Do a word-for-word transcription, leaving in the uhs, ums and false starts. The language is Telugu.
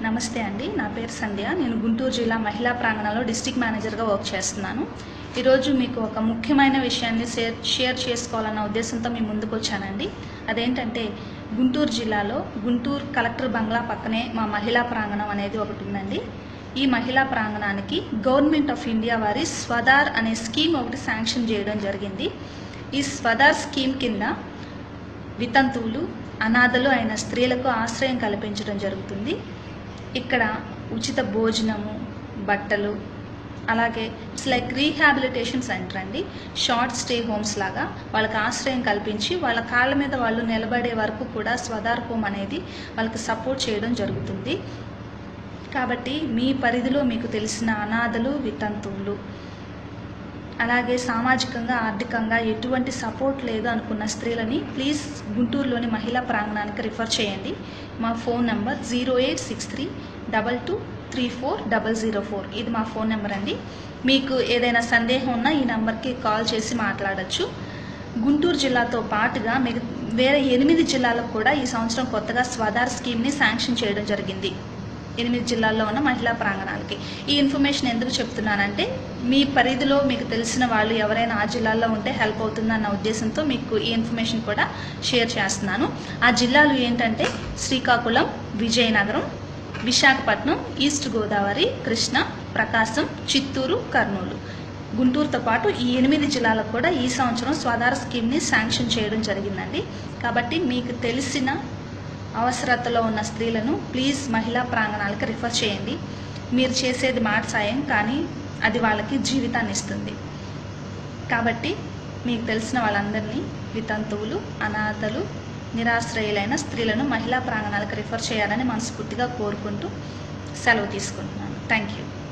నమస్తే అండి. నా పేరు సంధ్య. నేను గుంటూరు జిల్లా మహిళా ప్రాంగణంలో డిస్ట్రిక్ట్ మేనేజర్గా వర్క్ చేస్తున్నాను. ఈరోజు మీకు ఒక ముఖ్యమైన విషయాన్ని షేర్ షేర్ చేసుకోవాలన్న ఉద్దేశంతో మీ ముందుకు వచ్చానండి. అదేంటంటే గుంటూరు జిల్లాలో గుంటూరు కలెక్టర్ బంగ్లా పక్కనే మా మహిళా ప్రాంగణం అనేది ఒకటి ఉందండి. ఈ మహిళా ప్రాంగణానికి గవర్నమెంట్ ఆఫ్ ఇండియా వారి స్వదార్ అనే స్కీమ్ ఒకటి శాంక్షన్ చేయడం జరిగింది. ఈ స్వదార్ స్కీమ్ కింద వితంతువులు, అనాథలు అయిన స్త్రీలకు ఆశ్రయం కల్పించడం జరుగుతుంది. ఇక్కడ ఉచిత భోజనము, బట్టలు, అలాగే ఇట్స్ లైక్ రీహాబిలిటేషన్ సెంటర్ అండి. షార్ట్ స్టే హోమ్స్ లాగా వాళ్ళకి ఆశ్రయం కల్పించి వాళ్ళ కాళ్ళ మీద వాళ్ళు నిలబడే వరకు కూడా స్వదార్ హోమ్ అనేది వాళ్ళకి సపోర్ట్ చేయడం జరుగుతుంది. కాబట్టి మీ పరిధిలో మీకు తెలిసిన అనాథలు, వితంతువులు, అలాగే సామాజికంగా ఆర్థికంగా ఎటువంటి సపోర్ట్ లేదు అనుకున్న స్త్రీలని ప్లీజ్ గుంటూరులోని మహిళా ప్రాంగణానికి రిఫర్ చేయండి. మా phone number zero eight six three double two three four double zero four ఇది మా ఫోన్ నెంబర్ అండి. మీకు ఏదైనా సందేహం ఉన్నా ఈ నెంబర్కి కాల్ చేసి మాట్లాడచ్చు. గుంటూరు జిల్లాతో పాటుగా మిగ వేరే ఎనిమిది జిల్లాలకు కూడా ఈ సంవత్సరం కొత్తగా స్వదార్ స్కీమ్ని శాంక్షన్ చేయడం జరిగింది. ఎనిమిది జిల్లాల్లో ఉన్న మహిళా ప్రాంగణాలకి ఈ ఇన్ఫర్మేషన్ ఎందుకు చెప్తున్నానంటే మీ పరిధిలో మీకు తెలిసిన వాళ్ళు ఎవరైనా ఆ జిల్లాల్లో ఉంటే హెల్ప్ అవుతుందన్న ఉద్దేశంతో మీకు ఈ ఇన్ఫర్మేషన్ కూడా షేర్ చేస్తున్నాను. ఆ జిల్లాలు ఏంటంటే శ్రీకాకుళం, విజయనగరం, విశాఖపట్నం, ఈస్ట్ గోదావరి, కృష్ణా, ప్రకాశం, చిత్తూరు, కర్నూలు. గుంటూరుతో పాటు ఈ ఎనిమిది జిల్లాలకు కూడా ఈ సంవత్సరం స్వదార్ స్కీమ్ని శాంక్షన్ చేయడం జరిగిందండి. కాబట్టి మీకు తెలిసిన అవసరతలో ఉన్న స్త్రీలను ప్లీజ్ మహిళా ప్రాంగణాలకు రిఫర్ చేయండి. మీరు చేసేది మాట సాయం, కానీ అది వాళ్ళకి జీవితాన్ని ఇస్తుంది. కాబట్టి మీకు తెలిసిన వాళ్ళందరినీ, వితంతువులు, అనాథలు, నిరాశ్రయులైన స్త్రీలను మహిళా ప్రాంగణాలకు రిఫర్ చేయాలని మనస్ఫూర్తిగా కోరుకుంటూ సెలవు తీసుకుంటున్నాను. Thank you.